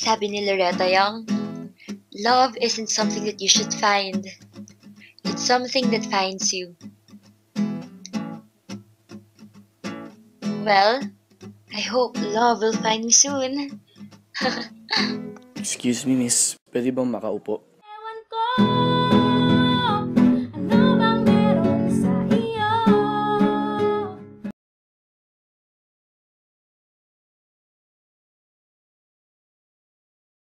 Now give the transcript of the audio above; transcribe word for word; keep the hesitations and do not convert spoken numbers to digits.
Sabi ni Loretta Young, love isn't something that you should find. It's something that finds you. Well, I hope love will find me soon. Excuse me, miss. Pwede bang makaupo?